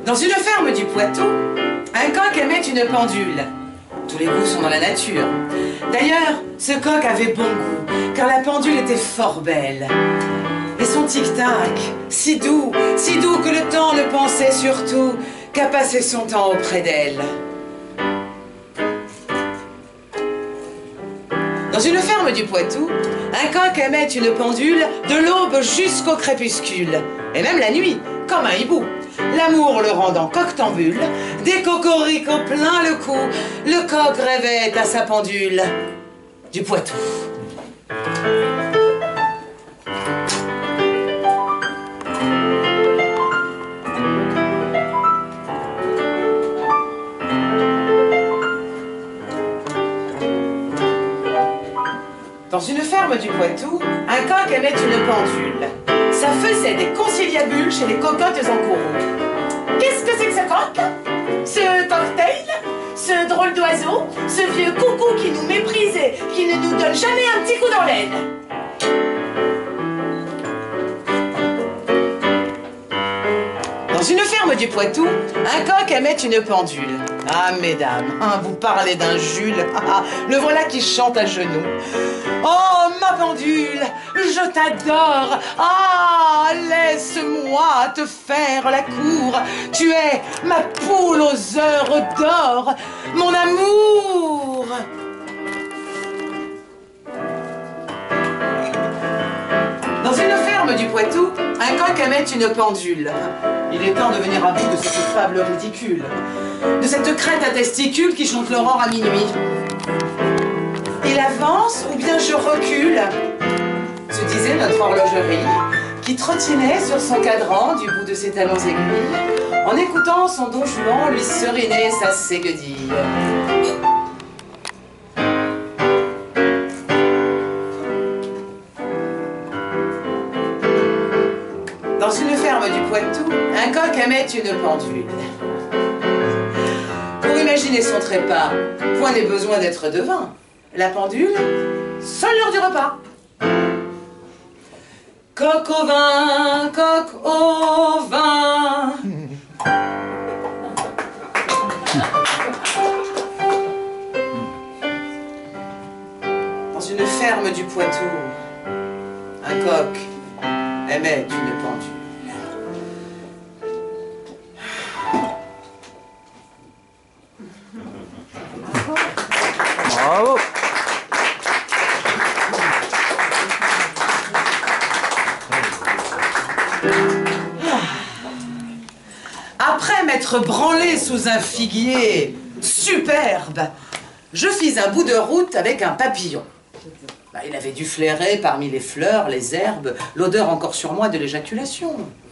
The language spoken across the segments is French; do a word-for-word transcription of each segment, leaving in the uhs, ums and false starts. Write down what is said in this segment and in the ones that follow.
Dans une ferme du Poitou, un coq aimait une pendule. Tous les goûts sont dans la nature. D'ailleurs, ce coq avait bon goût, car la pendule était fort belle. Et son tic-tac, si doux, si doux que le temps ne pensait surtout qu'à passer son temps auprès d'elle. Dans une ferme du Poitou, un coq aimait une pendule de l'aube jusqu'au crépuscule, et même la nuit, comme un hibou. L'amour le rendant coctambule, des cocoricots plein le cou, le coq rêvait à sa pendule du Poitou. Dans une ferme du Poitou, un coq aimait une pendule. Ça faisait des conciliabules chez les cocottes en courroux. Qu'est-ce que c'est que ce coq? Ce cocktail? Ce drôle d'oiseau? Ce vieux coucou qui nous méprise et qui ne nous donne jamais un petit coup dans l'aile? Dans une ferme du Poitou, un coq aimait une pendule. Ah, mesdames, hein, vous parlez d'un Jules, ah, le voilà qui chante à genoux. Oh, ma pendule, je t'adore. Ah, laisse-moi te faire la cour. Tu es ma poule aux heures d'or, mon amour. Dans une ferme du Poitou, un coq aimait une pendule. Il est temps de venir à bout de cette fable ridicule, de cette crête à testicules qui chante l'aurore à minuit. Il avance ou bien je recule, se disait notre horlogerie, qui trottinait sur son cadran du bout de ses talons aiguilles, en écoutant son don Juan lui seriner sa séguedille. Dans une ferme du Poitou, un coq aimait une pendule. Pour imaginer son trépas, point n'est besoin d'être devin. La pendule, seule l'heure du repas. Coq au vin, coq au vin. Dans une ferme du Poitou, un coq aimait une pendule. Bravo. Après m'être branlé sous un figuier superbe, je fis un bout de route avec un papillon. Bah, il avait dû flairer parmi les fleurs, les herbes, l'odeur encore sur moi de l'éjaculation.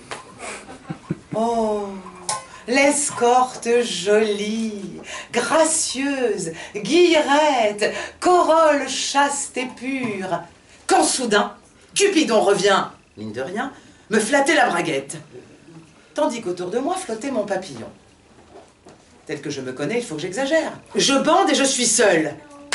Oh, l'escorte jolie, gracieuse, guillerette, corolle chaste et pure, quand soudain, Cupidon revient, mine de rien, me flatter la braguette, tandis qu'autour de moi flottait mon papillon. Tel que je me connais, il faut que j'exagère. Je bande et je suis seule.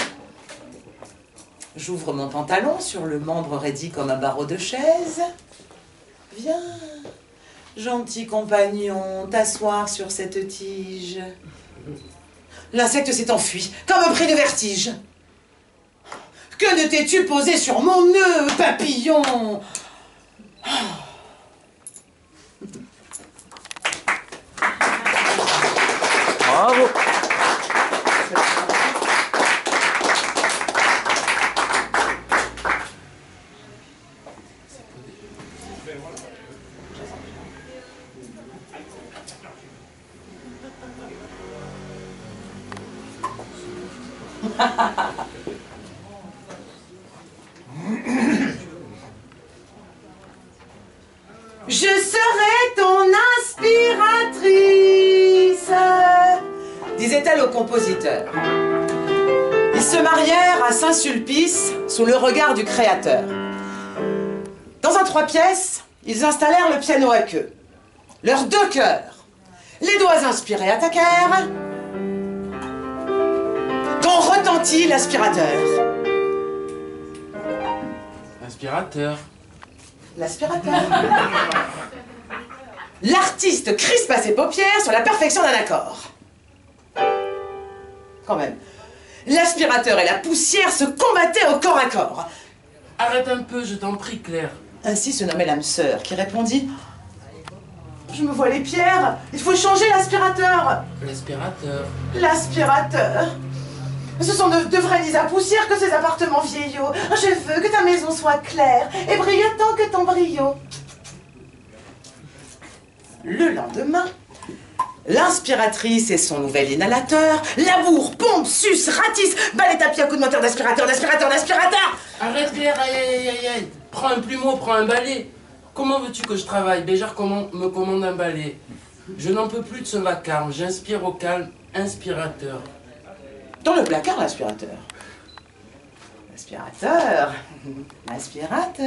J'ouvre mon pantalon sur le membre raidi comme un barreau de chaise. Viens, gentil compagnon, t'asseoir sur cette tige. L'insecte s'est enfui, comme pris de vertige. Que ne t'es-tu posé sur mon nœud, papillon? Bravo. Je serai ton inspiratrice, disait-elle au compositeur. Ils se marièrent à Saint-Sulpice sous le regard du Créateur. Dans un trois pièces, ils installèrent le piano à queue. Leurs deux cœurs, les doigts inspirés attaquèrent, quand retentit l'aspirateur. L'aspirateur. L'aspirateur. L'artiste crispa ses paupières sur la perfection d'un accord. Quand même. L'aspirateur et la poussière se combattaient au corps à corps. Arrête un peu, je t'en prie, Claire. Ainsi se nommait l'âme sœur, qui répondit « Je me vois les pierres, il faut changer l'aspirateur !» L'aspirateur. L'aspirateur. Ce sont de, de vrais nids à poussière que ces appartements vieillots. Je veux que ta maison soit claire et brille autant que ton brio. Le lendemain, l'inspiratrice et son nouvel inhalateur labourent, pompent, sucent, ratissent, balai tapis à coups de moteur d'aspirateur, d'aspirateur, d'aspirateur. Arrête, Claire, aïe, aïe, aïe, aïe. Prends un plumeau, prends un balai. Comment veux-tu que je travaille? Béjart commande, me commande un balai. Je n'en peux plus de ce vacarme, j'inspire au calme, inspirateur. Dans le placard, l'aspirateur. L'aspirateur. L'aspirateur.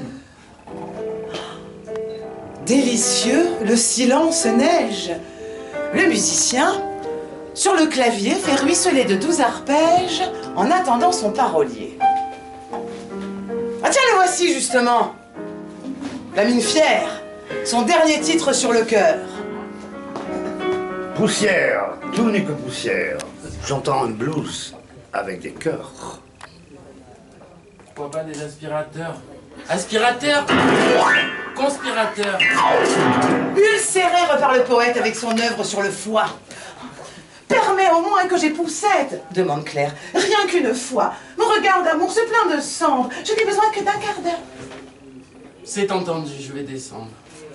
Délicieux, le silence neige. Le musicien, sur le clavier, fait ruisseler de doux arpèges en attendant son parolier. Ah tiens, le voici justement. La mine fière, son dernier titre sur le cœur. Poussière, tout n'est que poussière. J'entends un blues avec des chœurs. Pourquoi pas des aspirateurs? Aspirateur, conspirateur. Ulcéré, repart le poète avec son œuvre sur le foie. Permets au moins que j'époussette, demande Claire. Rien qu'une fois. Mon regard d'amour se plaint de cendres. Je n'ai besoin que d'un quart d'heure. C'est entendu, je vais descendre.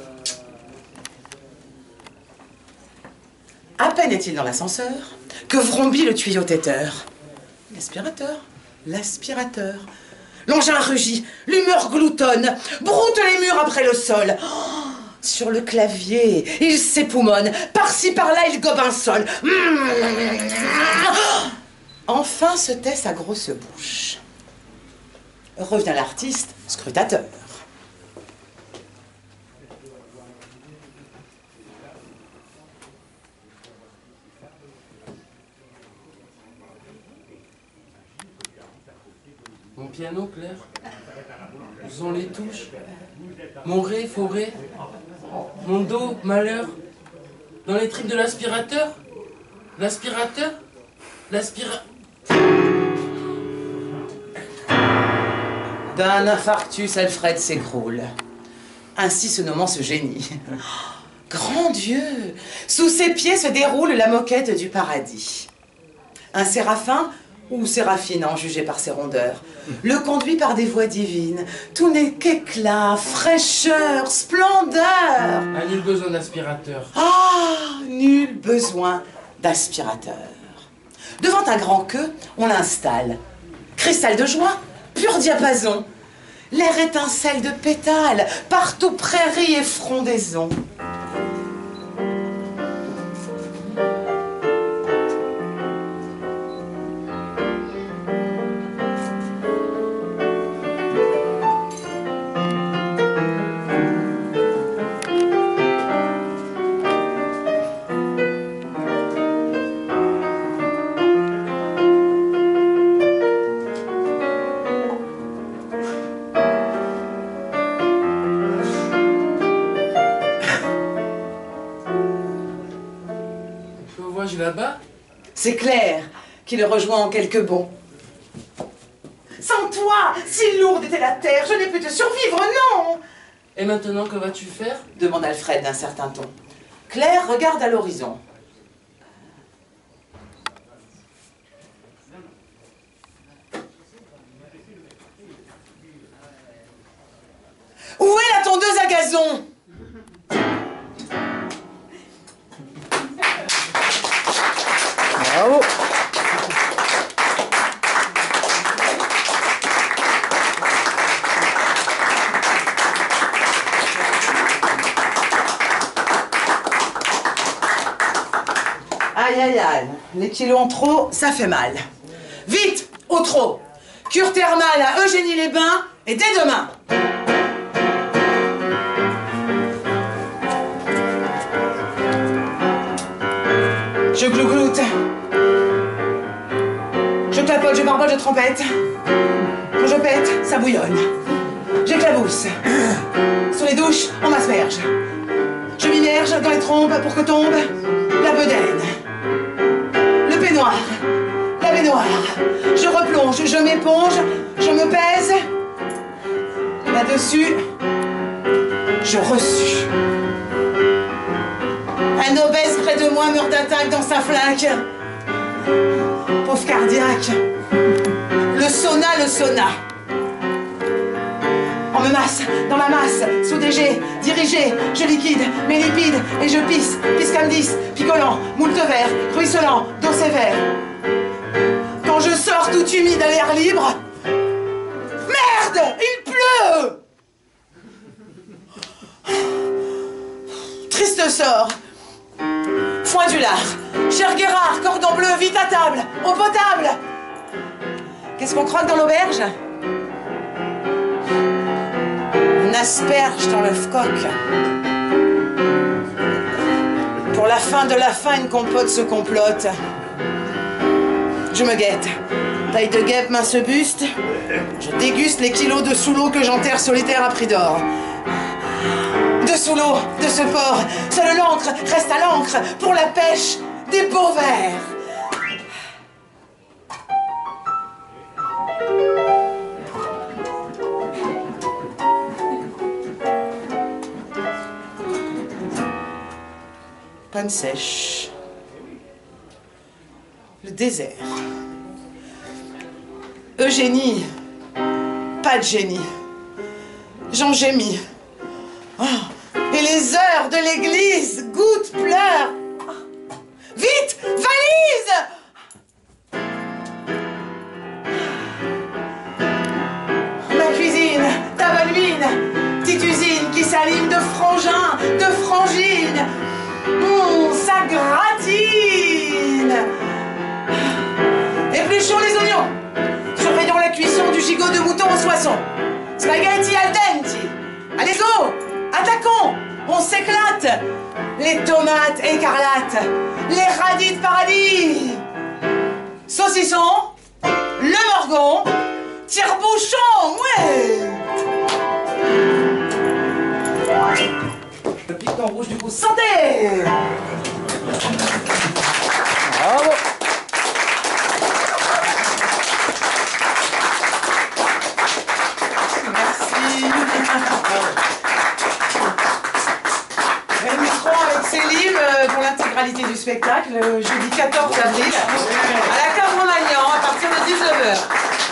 À peine est-il dans l'ascenseur que vrombit le tuyau têteur. L'aspirateur, l'aspirateur. L'engin rugit, l'humeur gloutonne, broute les murs après le sol. Oh, sur le clavier, il s'époumonne, par-ci par-là il gobe un sol. Enfin se tait sa grosse bouche. Revient l'artiste, scrutateur. Mon piano, Claire. Où sont les touches? Mon ré, forêt. Mon do, malheur. Dans les tripes de l'aspirateur? L'aspirateur? L'aspira... D'un infarctus, Alfred s'écroule. Ainsi se nommant ce génie. Grand Dieu! Sous ses pieds se déroule la moquette du paradis. Un séraphin, ou séraphine en jugé par ses rondeurs, le conduit par des voix divines. Tout n'est qu'éclat, fraîcheur, splendeur. Ah, nul besoin d'aspirateur. Ah, nul besoin d'aspirateur. Devant un grand queue, on l'installe. Cristal de joie, pur diapason. L'air étincelle de pétales, partout prairies et frondaisons. Là-bas? C'est Claire qui le rejoint en quelques bonds. Sans toi, si lourde était la terre, je n'ai pu te survivre, non! Et maintenant, que vas-tu faire? Demande Alfred d'un certain ton. Claire regarde à l'horizon. Où est la tondeuse à gazon? Bravo. Aïe aïe aïe, les kilos en trop, ça fait mal. Vite, au trot. Cure thermale à Eugénie-les-Bains et dès demain. Je glougloute. Je clapote, je barbote, je trompette. Quand je pète, ça bouillonne. J'éclabousse. Sur les douches, on m'asperge. Je m'immerge dans les trompes pour que tombe la bedaine. Le peignoir, la baignoire. Je replonge, je m'éponge, je me pèse. Là-dessus, je reçus. Un obèse près de moi meurt d'attaque dans sa flaque. Pauvre cardiaque. Le sauna, le sauna. On me masse, dans la masse, sous des jets, dirigé, je liquide mes lipides et je pisse, pisse comme dix, picolant, moult vert, ruisselant, d'eau sévère. Quand je sors tout humide à l'air libre, merde, il pleut! Triste sort. Foin du lard, cher Guérard, cordon bleu, vite à table, eau potable. Qu'est-ce qu'on croque dans l'auberge? Un asperge dans l'œuf coq. Pour la fin de la fin, une compote se complote. Je me guette. Taille de guêpe, mince buste. Je déguste les kilos de sous-l'eau que j'enterre solitaire à prix d'or. De sous l'eau, de ce port, seule l'encre reste à l'encre pour la pêche des beaux vers. Panne sèche. Le désert. Eugénie. Pas de génie. J'en gémis. Oh. Et les heures de l'église, gouttes, pleurent. Oh. Vite, valise! Ma cuisine, ta bonne mine, petite usine qui s'anime de frangins, de frangines. Mmh, ça gratine. Épluchons les oignons. Surveillons la cuisson du gigot de mouton au soissons. Spaghetti al dente. Allez go, attaquons, on s'éclate. Les tomates écarlates, les radis de paradis. Saucisson, le morgon, tire-bouchon, ouais. Le piquant rouge du coup, santé. Bravo. Merci. Et nous serons avec Céline euh, pour l'intégralité du spectacle, le jeudi quatorze avril, à la Cave Romagnan, à partir de dix-neuf heures.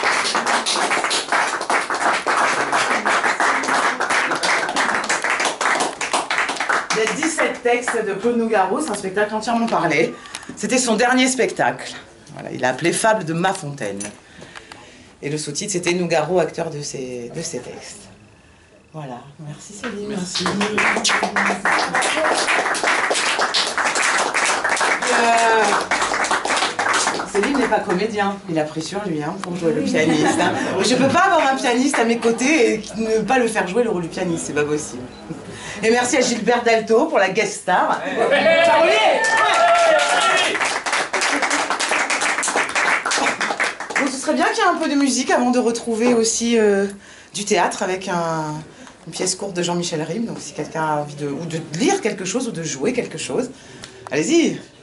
Il y a dix-sept textes de Claude Nougaro, c'est un spectacle entièrement parlé. C'était son dernier spectacle. Voilà, il a appelé Fable de Ma Fontaine. Et le sous-titre, c'était Nougaro, acteur de ses, de ses textes. Voilà, merci Céline. Merci. Euh, Céline n'est pas comédien, il a pris sur lui hein, pour jouer le pianiste. Hein. Je peux pas avoir un pianiste à mes côtés et ne pas le faire jouer le rôle du pianiste, c'est pas possible. Et merci à Gilbert Dalto pour la guest star. Parolier. Donc ce serait bien qu'il y ait un peu de musique avant de retrouver aussi euh, du théâtre avec un, une pièce courte de Jean-Michel Rime. Donc si quelqu'un a envie de, ou de lire quelque chose ou de jouer quelque chose, allez-y.